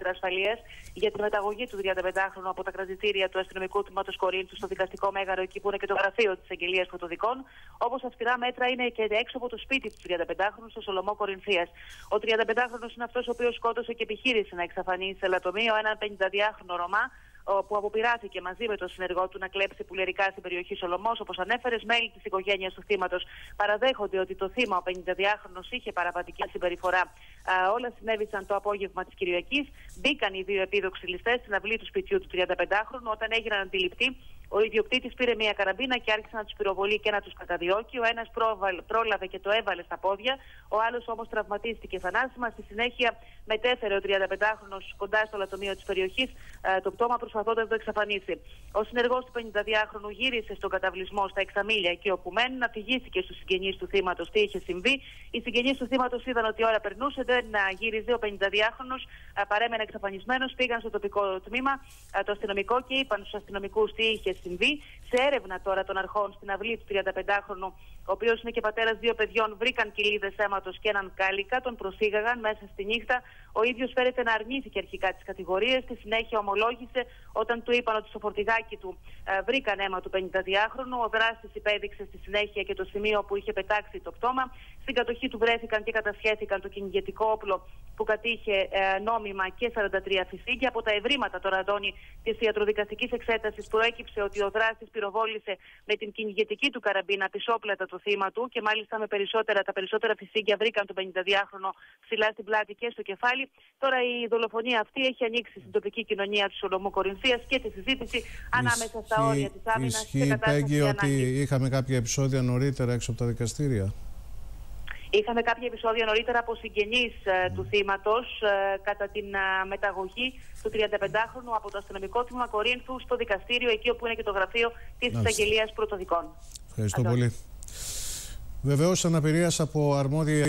μέτρα ασφαλείας για τη μεταγωγή του 35χρονου από τα κρατητήρια του αστυνομικού τμήματος Κορίνθου στο δικαστικό μέγαρο, εκεί που είναι και το γραφείο της Αγγελίας Πρωτοδικών. Όπως αυστηρά μέτρα είναι και έξω από το σπίτι του 35χρονου στο Σολομό Κορινθίας. Ο 35χρονος είναι αυτός ο οποίος σκότωσε και επιχείρησε να εξαφανίσει σε λατομείο έναν 52χρονο Ρωμά, που αποπειράθηκε μαζί με τον συνεργό του να κλέψει πουλερικά στην περιοχή Σολομός. Όπως ανέφερες, μέλη της οικογένειας του θύματος παραδέχονται ότι το θύμα, ο 52χρονος, είχε παραβατική συμπεριφορά. Όλα συνέβησαν το απόγευμα της Κυριακής. Μπήκαν οι δύο επίδοξοι ληστές στην αυλή του σπιτιού του 35χρονου. Όταν έγιναν αντιληπτοί, ο ιδιοκτήτης πήρε μια καραμπίνα και άρχισε να τους πυροβολεί και να τους καταδιώκει. Ο ένας πρόλαβε και το έβαλε στα πόδια, ο άλλος όμως τραυματίστηκε θανάσιμα. Στη συνέχεια μετέφερε ο 35χρονος κοντά στο λατομείο της περιοχής το πτώμα, προσπαθώντας να το εξαφανίσει. Ο συνεργός του 52χρονου γύρισε στον καταβλισμό στα Εξαμήλια, εκεί όπου μένουν, αφηγήθηκε στους συγγενείς του θύματος τι είχε συμβεί. Οι συγγενείς του θύματος είδαν ότι η ώρα περνούσε, δεν γύριζε ο 52χρονος, παρέμενε εξαφανισμένος. Πήγαν στο τοπικό τμήμα, το αστυνομικό, και είπαν στους αστυνομικούς τι είχε συμβεί. Σε έρευνα τώρα των αρχών στην αυλή του 35χρονου, ο οποίος είναι και πατέρας δύο παιδιών, βρήκαν κοιλίδες αίματος και έναν κάλικα, τον προσήγαγαν μέσα στη νύχτα. Ο ίδιος φέρεται να αρνήθηκε αρχικά τις κατηγορίες, στη συνέχεια ομολόγησε όταν του είπαν ότι στο φορτηγάκι του βρήκαν αίμα του 52χρονου. Ο δράστης υπέδειξε στη συνέχεια και το σημείο που είχε πετάξει το πτώμα. Στην κατοχή του βρέθηκαν και κατασχέθηκαν το κυνηγετικό όπλο που κατήχε νόμιμα και 43 φυσίγγια. Από τα ευρήματα τώρα, Αντώνη, της ιατροδικαστικής εξέτασης προέκυψε ότι ο δράστης πυροβόλησε με την κυνηγετική του καραμπίνα πισόπλατα το θύμα του, και μάλιστα τα περισσότερα φυσίγγια βρήκαν το 52χρονο ψηλά στην πλάτη και στο κεφάλι. Τώρα η δολοφονία αυτή έχει ανοίξει στην τοπική κοινωνία του Σολομού Κορινθίας και τη συζήτηση ανάμεσα στα όρια της άμυνας και κατάσταση ανάγκης. Ότι είχαμε κάποια επεισόδια νωρίτερα έξω από τα δικαστήρια. Είχαμε κάποια επεισόδια νωρίτερα από συγγενείς του θύματος κατά την μεταγωγή του 35χρονου από το αστυνομικό τμήμα Κορίνθου στο δικαστήριο, εκεί όπου είναι και το γραφείο της Αγγελίας Πρωτοδικών. Ευχαριστώ πολύ. Βεβαίως, αναπηρίας από αρμόδια